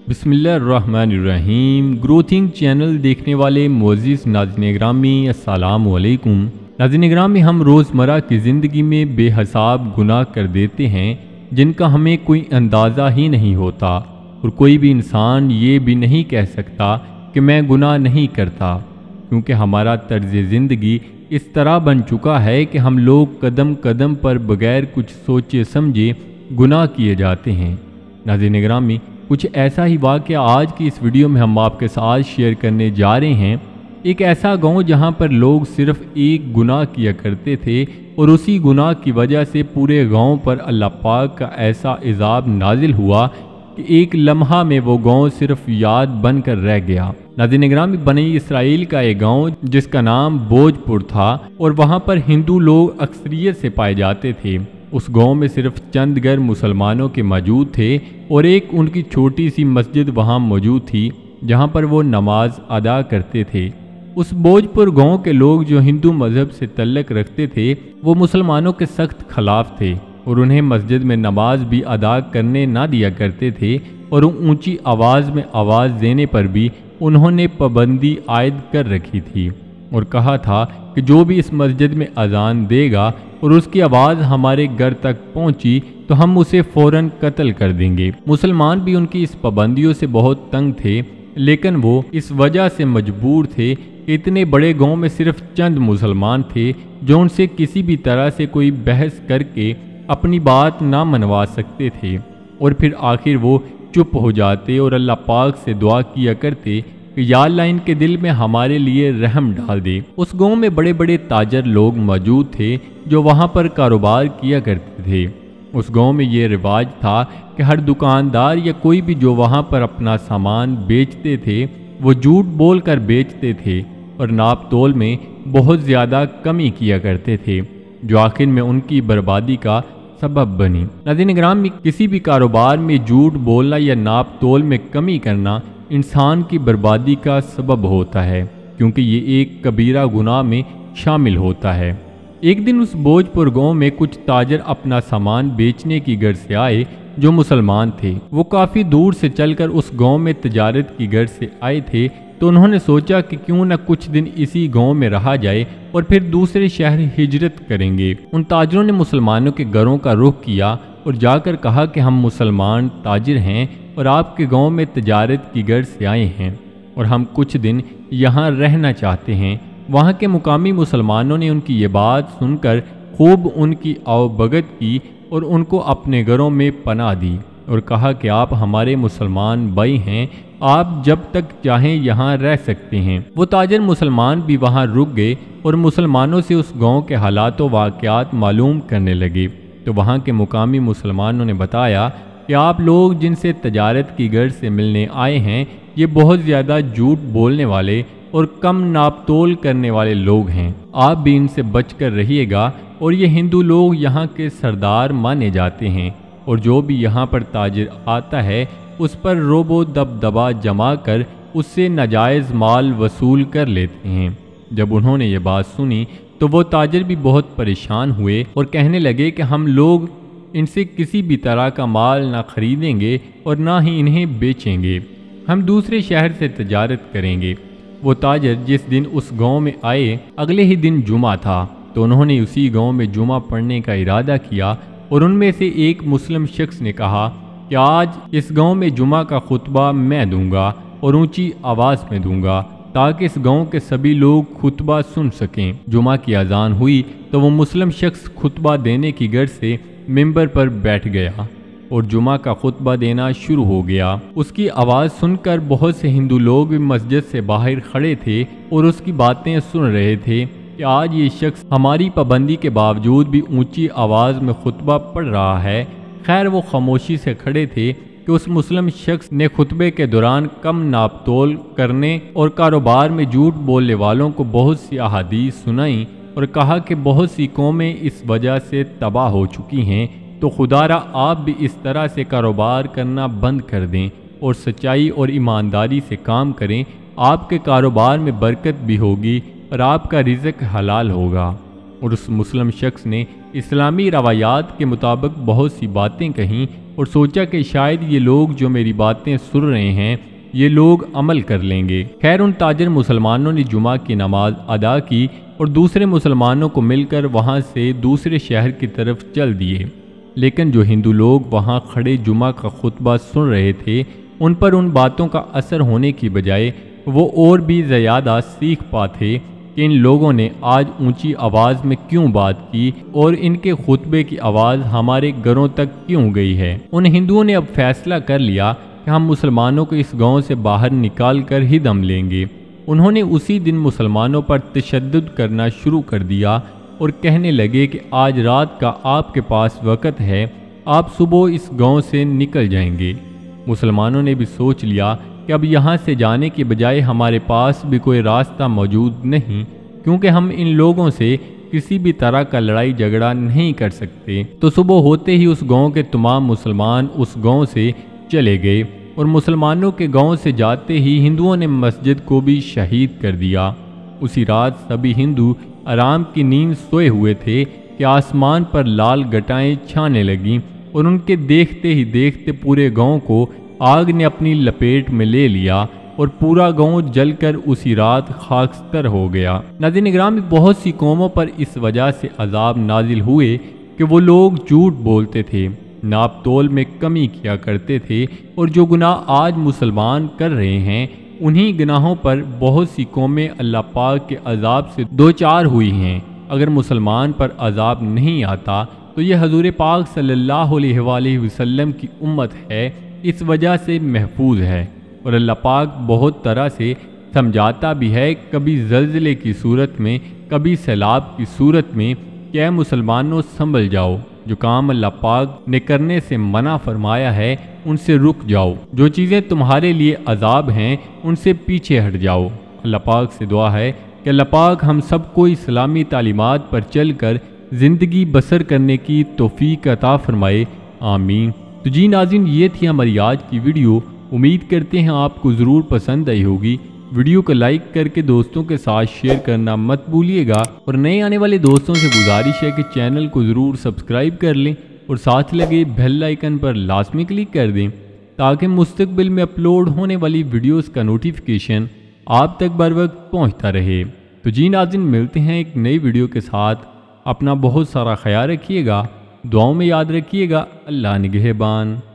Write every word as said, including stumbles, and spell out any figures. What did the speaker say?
बिस्मिल्लाहिर्रहमानिर्रहीम। ग्रोथिंग चैनल देखने वाले मोअज़्ज़िज़ नाज़रीन ग्रामी अस्सलाम वालेकुम। नाज़रीन ग्रामी, हम रोज़मर्रा की ज़िंदगी में बेहिसाब गुनाह कर देते हैं जिनका हमें कोई अंदाज़ा ही नहीं होता, और कोई भी इंसान ये भी नहीं कह सकता कि मैं गुनाह नहीं करता, क्योंकि हमारा तर्ज़ ज़िंदगी इस तरह बन चुका है कि हम लोग कदम कदम पर बग़ैर कुछ सोचे समझे गुनाह किए जाते हैं। नाज़रीन ग्रामी, कुछ ऐसा ही वाक़या आज की इस वीडियो में हम आपके साथ शेयर करने जा रहे हैं। एक ऐसा गांव जहां पर लोग सिर्फ एक गुनाह किया करते थे और उसी गुनाह की वजह से पूरे गांव पर अल्लाह पाक का ऐसा इज़ाब नाजिल हुआ कि एक लम्हा में वो गांव सिर्फ याद बनकर रह गया। नाज़रीन ग्रामी, बनी इसराइल का एक गांव जिसका नाम बोझपुर था और वहां पर हिंदू लोग अक्सरियत से पाए जाते थे। उस गांव में सिर्फ चंद घर मुसलमानों के मौजूद थे और एक उनकी छोटी सी मस्जिद वहां मौजूद थी जहां पर वो नमाज अदा करते थे। उस बोझपुर गांव के लोग जो हिंदू मज़हब से तल्लुक़ रखते थे वो मुसलमानों के सख्त खिलाफ थे और उन्हें मस्जिद में नमाज भी अदा करने ना दिया करते थे, और ऊंची आवाज़ में आवाज़ देने पर भी उन्होंने पाबंदी आयद कर रखी थी और कहा था कि जो भी इस मस्जिद में अजान देगा और उसकी आवाज़ हमारे घर तक पहुंची तो हम उसे फ़ौरन कत्ल कर देंगे। मुसलमान भी उनकी इस पाबंदियों से बहुत तंग थे, लेकिन वो इस वजह से मजबूर थे कि इतने बड़े गांव में सिर्फ चंद मुसलमान थे जो उनसे किसी भी तरह से कोई बहस करके अपनी बात ना मनवा सकते थे, और फिर आखिर वो चुप हो जाते और अल्लाह पाक से दुआ किया करते कि या अल्लाह इनके दिल में हमारे लिए रहम डाल दे। उस गांव में बड़े बड़े ताजर लोग मौजूद थे जो वहां पर कारोबार किया करते थे। उस गांव में ये रिवाज था कि हर दुकानदार या कोई भी जो वहां पर अपना सामान बेचते थे वो झूठ बोल कर बेचते थे और नाप तोल में बहुत ज़्यादा कमी किया करते थे, जो आखिर में उनकी बर्बादी का सबब बनी। नाज़रीन ग्रामी, किसी भी कारोबार में झूठ बोलना या नाप तोल में कमी करना इंसान की बर्बादी का सबब होता है, क्योंकि ये एक कबीरा गुनाह में शामिल होता है। एक दिन उस बोझपुर गांव में कुछ ताजर अपना सामान बेचने की गर्ज से आए जो मुसलमान थे। वो काफ़ी दूर से चलकर उस गांव में तजारत की गर्ज से आए थे, तो उन्होंने सोचा कि क्यों न कुछ दिन इसी गांव में रहा जाए और फिर दूसरे शहर हिजरत करेंगे। उन ताजरों ने मुसलमानों के घरों का रुख किया और जाकर कहा कि हम मुसलमान ताजिर हैं और आपके गांव में तजारत की गर्ज से आए हैं और हम कुछ दिन यहाँ रहना चाहते हैं। वहाँ के मुकामी मुसलमानों ने उनकी ये बात सुनकर खूब उनकी आवभगत की और उनको अपने घरों में पनाह दी और कहा कि आप हमारे मुसलमान भाई हैं, आप जब तक चाहें यहाँ रह सकते हैं। वो ताजर मुसलमान भी वहाँ रुक गए और मुसलमानों से उस गांव के हालात व वाक़यात मालूम करने लगे। तो वहाँ के मुकामी मुसलमानों ने बताया कि आप लोग जिनसे तजारत की गर्ज से मिलने आए हैं ये बहुत ज़्यादा झूठ बोलने वाले और कम नापतोल करने वाले लोग हैं, आप भी इनसे बच कर रहिएगा। और ये हिंदू लोग यहाँ के सरदार माने जाते हैं और जो भी यहाँ पर ताजिर आता है उस पर रोबो दबदबा जमा कर उससे नाजायज़ माल वसूल कर लेते हैं। जब उन्होंने ये बात सुनी तो वो ताजिर भी बहुत परेशान हुए और कहने लगे कि हम लोग इनसे किसी भी तरह का माल ना खरीदेंगे और ना ही इन्हें बेचेंगे, हम दूसरे शहर से तजारत करेंगे। वो ताजर जिस दिन उस गांव में आए अगले ही दिन जुमा था, तो उन्होंने उसी गांव में जुमा पढ़ने का इरादा किया और उनमें से एक मुस्लिम शख्स ने कहा कि आज इस गांव में जुमा का खुतबा मैं दूंगा और ऊंची आवाज़ में दूंगा ताकि इस गांव के सभी लोग खुतबा सुन सकें। जुमा की अजान हुई तो वो मुस्लिम शख्स खुतबा देने की गर्ज से मिंबर पर बैठ गया और जुमा का खुतबा देना शुरू हो गया। उसकी आवाज़ सुनकर बहुत से हिंदू लोग भी मस्जिद से बाहर खड़े थे और उसकी बातें सुन रहे थे कि आज ये शख्स हमारी पाबंदी के बावजूद भी ऊंची आवाज़ में खुतबा पढ़ रहा है। खैर, वो खामोशी से खड़े थे कि उस मुस्लिम शख्स ने खुतबे के दौरान कम नापतोल करने और कारोबार में झूठ बोलने वालों को बहुत सी अहादीस सुनाई और कहा कि बहुत सी कौमें इस वजह से तबाह हो चुकी हैं, तो खुदारा आप भी इस तरह से कारोबार करना बंद कर दें और सच्चाई और ईमानदारी से काम करें, आपके कारोबार में बरकत भी होगी और आपका रिज़्क हलाल होगा। और उस मुस्लिम शख्स ने اسلامی روایات کے مطابق بہت سی باتیں کہیں اور سوچا کہ شاید یہ لوگ جو میری باتیں سن رہے ہیں یہ لوگ عمل کر لیں گے۔ خیر ان تاجر مسلمانوں نے جمعہ کی نماز ادا کی اور دوسرے مسلمانوں کو مل کر وہاں سے دوسرے شہر کی طرف چل دیے، لیکن جو ہندو لوگ وہاں کھڑے جمعہ کا خطبہ سن رہے تھے ان پر ان باتوں کا اثر ہونے کی بجائے وہ اور بھی زیادہ سیکھ پاتے کہ ان لوگوں نے آج اونچی آواز میں کیوں بات کی اور ان کے خطبے کی آواز ہمارے گھروں تک کیوں گئی ہے۔ ان ہندوؤں نے اب فیصلہ کر لیا کہ ہم مسلمانوں کو اس گاؤں سے باہر نکال کر ہی دم لیں گے۔ انہوں نے اسی دن مسلمانوں پر تشدد کرنا شروع کر دیا اور کہنے لگے کہ آج رات کا آپ کے پاس وقت ہے، آپ صبح اس گاؤں سے نکل جائیں گے۔ مسلمانوں نے بھی سوچ لیا کہ اب یہاں سے جانے کے بجائے ہمارے پاس بھی کوئی راستہ موجود نہیں، کیونکہ ہم ان لوگوں سے کسی بھی طرح کا لڑائی جھگڑا نہیں کر سکتے۔ تو صبح ہوتے ہی اس گاؤں کے تمام مسلمان اس گاؤں سے چلے گئے اور مسلمانوں کے گاؤں سے جاتے ہی ہندوؤں نے مسجد کو بھی شہید کر دیا۔ اسی رات سبھی ہندو آرام کی نیند سوئے ہوئے تھے کہ آسمان پر لال گٹائیں چھانے لگیں اور ان کے دیکھتے ہی دیکھتے پورے گاؤں کو آگ نے اپنی لپیٹ میں لے لیا اور پورا گاؤں جل کر اسی رات خاکستر ہو گیا۔ ناظرین گرامی، بہت سی قوموں پر اس وجہ سے عذاب نازل ہوئے کہ وہ لوگ جھوٹ بولتے تھے، ناپ تول میں کمی کیا کرتے تھے، اور جو گناہ آج مسلمان کر رہے ہیں انہی گناہوں پر بہت سی قومیں اللہ پاک کے عذاب سے دوچار ہوئی ہیں۔ اگر مسلمان پر عذاب نہیں آتا تو یہ حضور پاک صلی اللہ علیہ وآلہ وسلم کی امت ہے، اس وجہ سے محفوظ ہے، اور اللہ پاک بہت طرح سے سمجھاتا بھی ہے، کبھی زلزلے کی صورت میں، کبھی سیلاب کی صورت میں کہ اے مسلمانوں سنبھل جاؤ، جو کام اللہ پاک نے کرنے سے منع فرمایا ہے ان سے رک جاؤ، جو چیزیں تمہارے لیے عذاب ہیں ان سے پیچھے ہٹ جاؤ۔ اللہ پاک سے دعا ہے کہ اللہ پاک ہم سب کو اسلامی تعلیمات پر چل کر زندگی بسر کرنے کی توفیق عطا فرمائے، آمین۔ تو جی ناظرین، یہ تھی ہماری آج کی ویڈیو، امید کرتے ہیں آپ کو ضرور پسند آئی ہوگی۔ ویڈیو کو لائک کر کے دوستوں کے ساتھ شیئر کرنا مت بھولیے گا، اور نئے آنے والے دوستوں سے گزارش ہے کہ چینل کو ضرور سبسکرائب کر لیں اور ساتھ لگے بیل آئیکن پر لازمی کلک کر دیں تاکہ مستقبل میں اپلوڈ ہونے والی ویڈیوز کا نوٹیفیکیشن آپ تک بر وقت پہنچتا رہے۔ تو جی ناظرین، ملتے ہیں ایک نئی ویڈیو کے ساتھ، اپنا بہت سارا خیال رکھیے گا، دعاؤں میں یاد رکھیے گا۔ اللہ نگہبان۔